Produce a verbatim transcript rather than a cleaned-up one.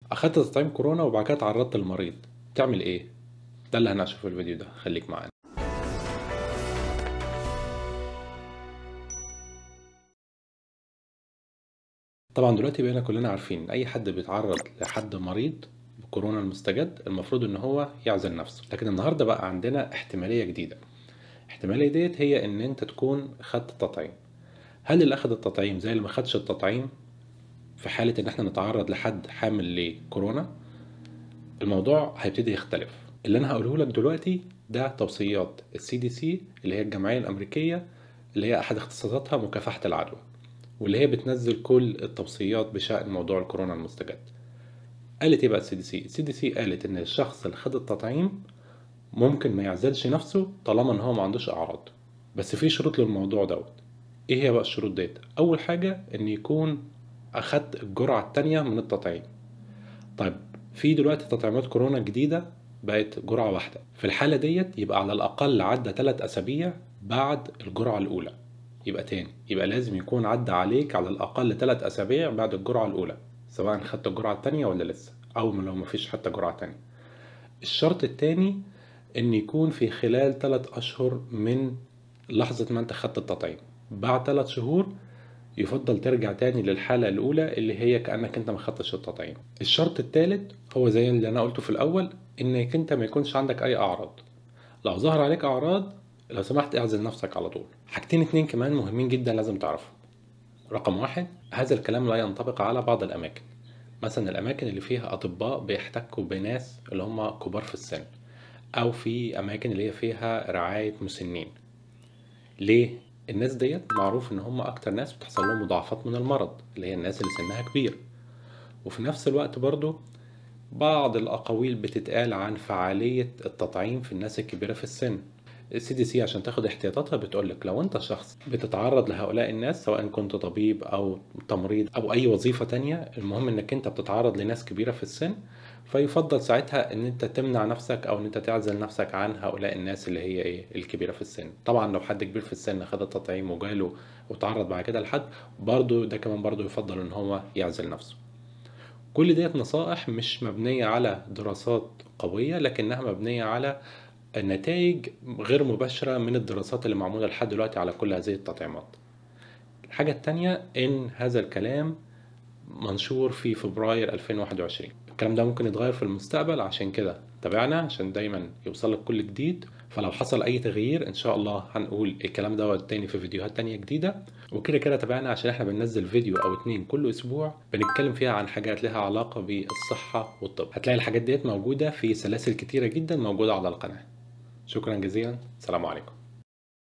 اخدت تطعيم كورونا وبعد كده اتعرضت للمريض، تعمل ايه؟ ده اللي هنشوفه في الفيديو ده، خليك معانا. طبعا دلوقتي بقينا كلنا عارفين ان اي حد بيتعرض لحد مريض بكورونا المستجد المفروض ان هو يعزل نفسه، لكن النهارده بقى عندنا احتماليه جديده. الاحتماليه ديت هي ان انت تكون خدت التطعيم. هل اللي اخد التطعيم زي اللي ما خدش التطعيم في حاله ان احنا نتعرض لحد حامل لكورونا؟ الموضوع هيبتدي يختلف. اللي انا هقوله لك دلوقتي ده توصيات السي دي سي اللي هي الجمعيه الامريكيه، اللي هي احد اختصاصاتها مكافحه العدوى، واللي هي بتنزل كل التوصيات بشأن موضوع الكورونا المستجد. قالت ايه بقى السي دي سي؟ السي دي سي قالت ان الشخص اللي خد التطعيم ممكن ما يعزلش نفسه طالما ان هو ما عندوش اعراض، بس في شروط للموضوع دوت. ايه هي بقى الشروط ديت؟ اول حاجه ان يكون اخدت الجرعه التانية من التطعيم. طيب، في دلوقتي تطعيمات كورونا جديده بقت جرعه واحده، في الحاله ديت يبقى على الاقل عدى ثلاث اسابيع بعد الجرعه الاولى. يبقى تاني، يبقى لازم يكون عدى عليك على الأقل ثلاث أسابيع بعد الجرعة الأولى، سواء خدت الجرعة التانية ولا لسه، أو لو مفيش حتى جرعة تانية. الشرط التاني إن يكون في خلال ثلاث أشهر من لحظة ما أنت خدت التطعيم. بعد ثلاث شهور يفضل ترجع تاني للحالة الأولى اللي هي كأنك أنت ما خدتش التطعيم. الشرط التالت هو زي اللي أنا قلته في الأول، إنك أنت ما يكونش عندك أي أعراض. لو ظهر عليك أعراض لو سمحت اعزل نفسك على طول. حاجتين اتنين كمان مهمين جدا لازم تعرفهم. رقم واحد، هذا الكلام لا ينطبق على بعض الأماكن، مثلا الأماكن اللي فيها أطباء بيحتكوا بناس اللي هم كبار في السن، أو في أماكن اللي هي فيها رعاية مسنين. ليه؟ الناس ديت معروف إن هم أكتر ناس بتحصل لهم مضاعفات من المرض، اللي هي الناس اللي سنها كبير. وفي نفس الوقت برضو بعض الأقاويل بتتقال عن فعالية التطعيم في الناس الكبيرة في السن. السي دي سي عشان تاخد احتياطاتها بتقولك لو انت شخص بتتعرض لهؤلاء الناس، سواء كنت طبيب او تمريض او اي وظيفة تانية، المهم انك انت بتتعرض لناس كبيرة في السن، فيفضل ساعتها ان انت تمنع نفسك او ان انت تعزل نفسك عن هؤلاء الناس اللي هي ايه الكبيرة في السن. طبعا لو حد كبير في السن خد التطعيم وجاله وتعرض بعد كده لحد، برضو ده كمان برضو يفضل ان هو يعزل نفسه. كل ديت نصائح مش مبنية على دراسات قوية، لكنها مبنية على النتائج غير مباشرة من الدراسات اللي معمولة لحد دلوقتي على كل هذه التطعيمات. الحاجة التانية إن هذا الكلام منشور في فبراير ألفين وواحد وعشرين. الكلام ده ممكن يتغير في المستقبل، عشان كده تابعنا عشان دايما يوصلك كل جديد. فلو حصل أي تغيير إن شاء الله هنقول الكلام ده تاني في فيديوهات تانية جديدة. وكده كده تابعنا عشان احنا بننزل فيديو أو اتنين كل أسبوع بنتكلم فيها عن حاجات لها علاقة بالصحة والطب. هتلاقي الحاجات ديت موجودة في سلاسل كتيرة جدا موجودة على القناة. شكرا جزيلا، سلام عليكم.